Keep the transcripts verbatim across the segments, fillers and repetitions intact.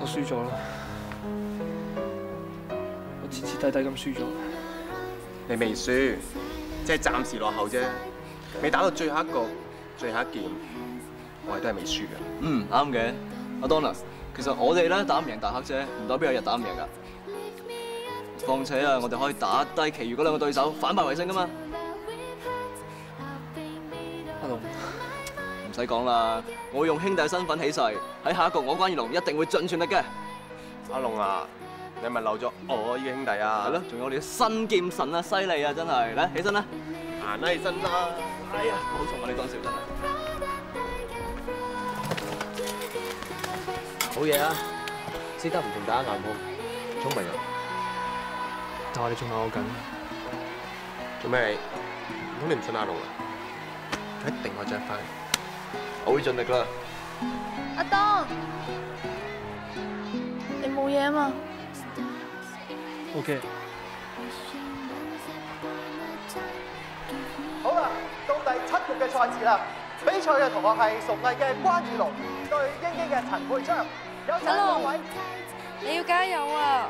我輸咗啦，我徹徹底底咁輸咗。 你未輸，即係暫時落後啫，未打到最後一局、最後一劍，我哋都係未輸嘅。 嗯，啱嘅，阿 Donna， 其實我哋咧打唔贏大黑啫，唔代表有日打唔贏㗎。況且啊，我哋可以打低其餘嗰兩個對手，反敗為勝㗎嘛。 阿龍， 唔使講啦，我會用兄弟身份起誓，喺下一局我關二龍一定會盡全力嘅。 阿龍啊！你係咪漏咗我呢個兄弟啊？ 係咯，仲有你嘅新劍神啊，犀利啊，真係！嚟，起身啦， 行啦，起身啦！ 哎呀，好重啊，你講笑真係。 好嘢啊！識得唔同打硬鋪，聰明啊！ 但我哋仲拗緊。 做咩你？唔通你唔信阿龍啊？佢一定可以着翻。 我會盡力啦。 阿當，你冇嘢啊嘛？ OK。 好啦，到第七局嘅賽事啦。比賽嘅同學係淑藝嘅關宇龍對英英嘅陳佩章。有請兩位， 你要加油啊！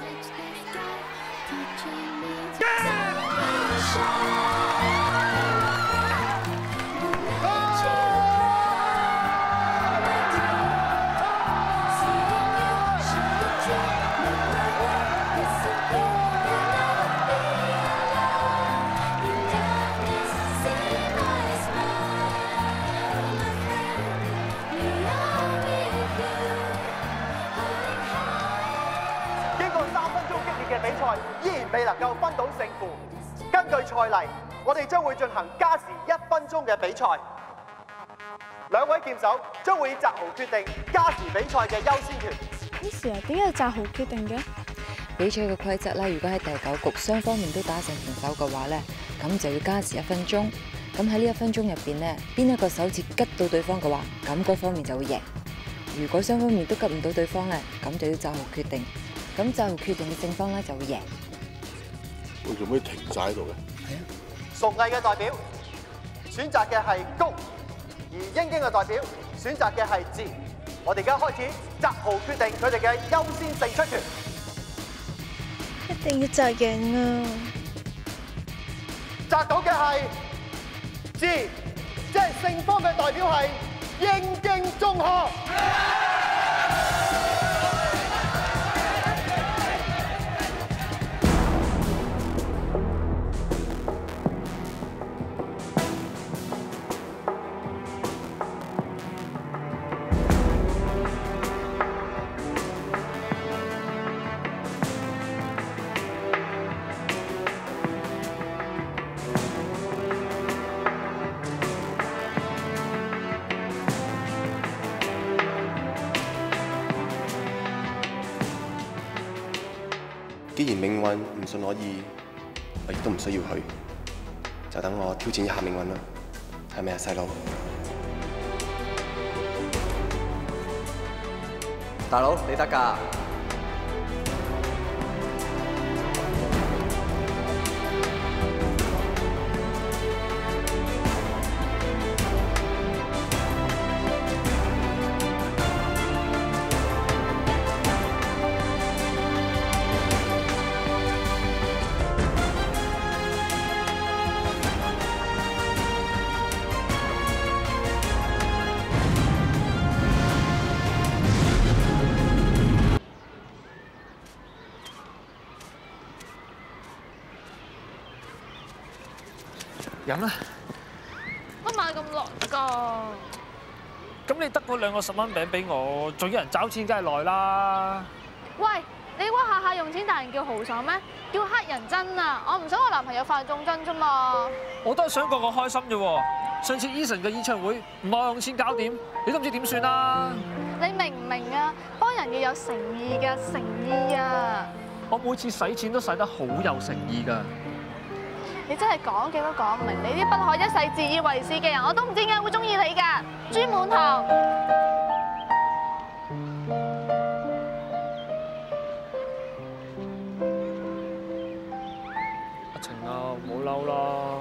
比賽依然未能夠分到勝負。根據賽例，我哋將會進行加時一分鐘嘅比賽。兩位劍手將會以擇豪決定加時比賽嘅優先權。 幾時啊？點解係擇豪決定嘅？ 比賽嘅規則咧，如果喺第九局雙方面都打成平手嘅話咧，咁就要加時一分鐘。咁喺呢一分鐘入邊咧，邊一個手指拮到對方嘅話，咁嗰方面就會贏。如果雙方面都拮唔到對方咧，咁就要擇豪決定。咁就決定嘅勝方咧就會贏。 我做咩停晒喺度嘅？ 係啊。淑藝嘅代表選擇嘅係攻，而英英嘅代表選擇嘅係戰。我哋而家開始擇豪決定佢哋嘅優先勝出權。 一定要擇贏啊！ 擇到嘅係戰，即係勝方嘅代表係英英中學。 既然命運唔信我意，我亦都唔需要去，就等我挑戰一下命運啦，係咪啊，細佬？ 大佬，你得㗎。 飲啦！ 乜買咁耐㗎？ 咁你得嗰兩個十蚊餅俾我，仲要人找錢，梗係耐啦！ 喂，你估下下用錢大人叫豪爽咩？叫乞人憎啊！我唔想我男朋友犯眾憎啫嘛。 我都係想個個開心啫喎。上次 Eason 嘅演唱會唔係我用錢搞掂，你都唔知點算啦！ 你明唔明啊？幫人要有誠意㗎，誠意啊！ 我每次使錢都使得好有誠意㗎。 你真係講極都講唔明，你啲不可一世、自以為是嘅人，我都唔知點解會中意你㗎，豬滿頭！ 阿晴啊，唔好嬲啦！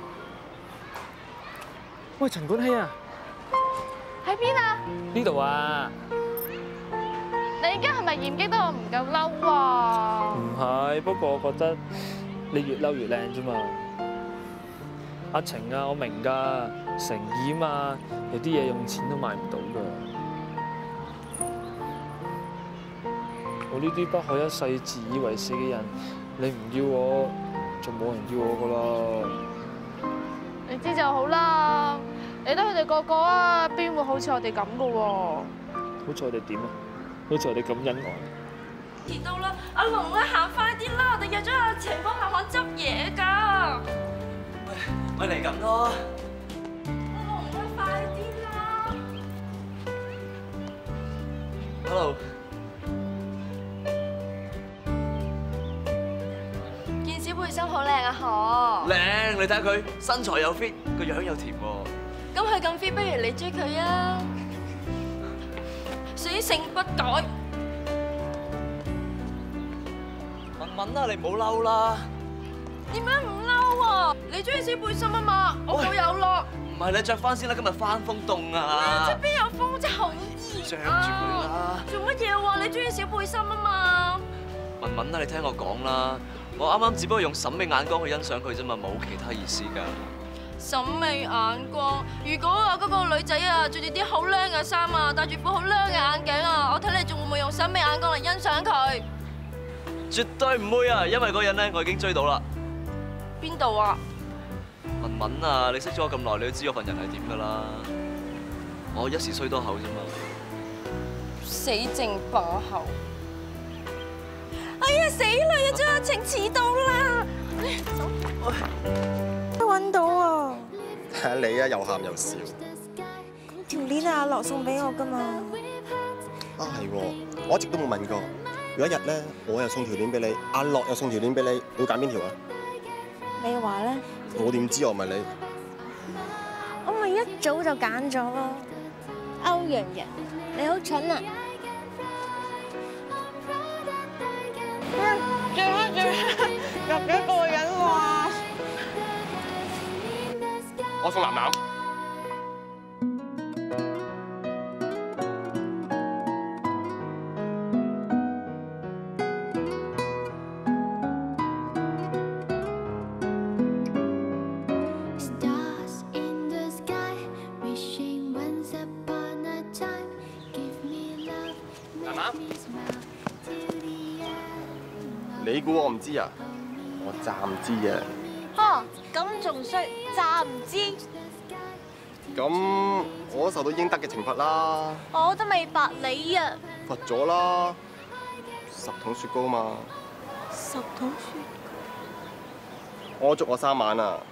喂，陳冠希啊， 喺邊啊？ 呢度啊！ 你而家係咪嫌擊得我唔夠嬲啊？ 唔係，不過我覺得你越嬲越靚啫嘛。阿晴啊，我明㗎，誠意嘛，有啲嘢用錢都買唔到㗎。我呢啲不可一世、自以為是嘅人，你唔要我，就冇人要我㗎啦。 你知就好啦，理得佢哋個個啊，邊會好似我哋咁㗎喎？ 好似我哋點啊？好似我哋咁恩愛。 遲到啦，阿龍啊，行快啲啦！我哋約咗阿晴幫下行執嘢㗎。 咪嚟咁咯。 阿龍啊，快啲啦 ！Hello。 件小背心好靚啊，嗬！ 靚，你睇下佢身材又 fit， 個樣又甜喎。 咁佢咁 fit， 不如你追佢啊！死性不改。 文文啊，你唔好嬲啦。 點解唔嬲啊？你中意小背心啊嘛，我好有咯。 唔係你着翻先啦，今日翻風凍啊。 出邊有風真係好熱。 着住佢啦。 做乜嘢話？你中意小背心啊嘛？ 文文啊，你聽我講啦，我啱啱只不過用審美眼光去欣賞佢啫嘛，冇其他意思㗎。 審美眼光，如果啊嗰個女仔啊着住啲好靚嘅衫啊，戴住副好靚嘅眼鏡啊，我睇你仲會唔會用審美眼光嚟欣賞佢？ 絕對唔會啊，因為嗰人咧我已經追到啦。 邊度啊？ 文文啊，你識咗我咁耐，你都知我份人係點㗎啦。我一時衰多口啫嘛。 死剩把口。哎呀死啦！有張阿晴遲到啦。走。 揾到啊！ 睇下你啊，又喊又笑。 咁條鏈係阿樂送俾我㗎嘛？ 啊係喎，我一直都冇問過。有一日咧，我又送條鏈俾你，阿樂又送條鏈俾你，你會揀邊條啊？ 你話咧？ 我點知我唔係你？ 我咪一早就揀咗咯。歐陽陽，你好蠢啊！最黑最黑，入咗個人話。 我送楠楠。楠楠，你估我唔知啊？我暫知啊。 呵，咁仲衰，詐唔知。 咁我都受到應得嘅懲罰啦。 我都未罰你啊。 罰咗啦，十桶雪糕嘛。 十桶雪糕。我捉我三晚啊。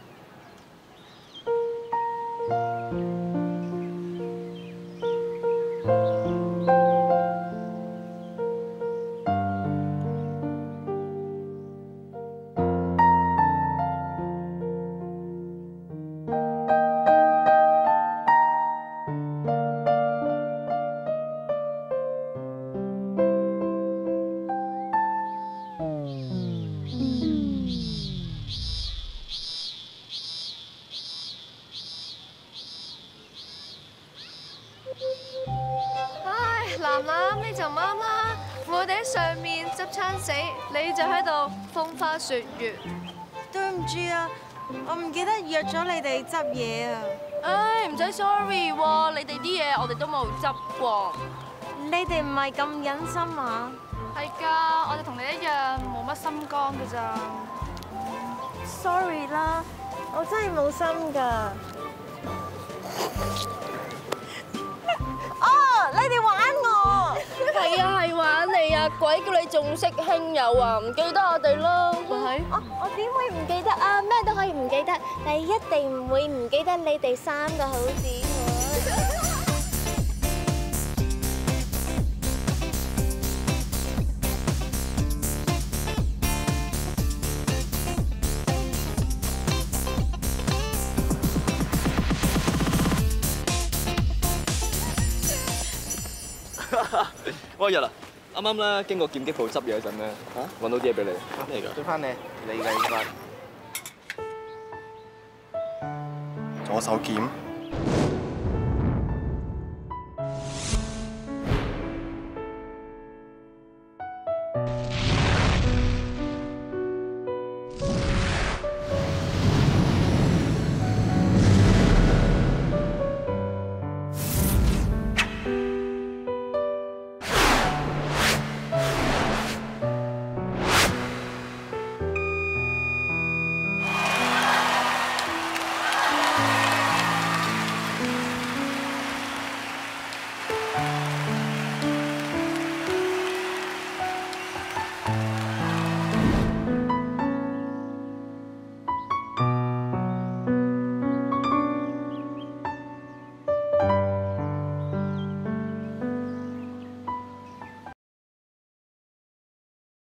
楠楠，呢就啱啦！我哋喺上面執餐死，你就喺度風花雪月。 對唔住啊，我唔記得約咗你哋執嘢啊。 唉，唔使 sorry 喎，你哋啲嘢我哋都冇執過。 你哋唔係咁忍心啊？ 係㗎，我哋同你一樣冇乜心肝㗎咋。 Sorry 啦，我真係冇心㗎。哦，你哋玩我？ 係啊，係玩你啊！鬼叫你仲識兄友啊！唔記得我哋咯，咪係？ 我我點會唔記得啊？咩都可以唔記得，但係一定唔會唔記得你哋三個好姊妹。 喂，日啊！啱啱咧經過劍擊鋪執嘢嗰陣咧，嚇揾到啲嘢俾你。咩嚟㗎？ 對翻你，你嘅應該。 左手劍。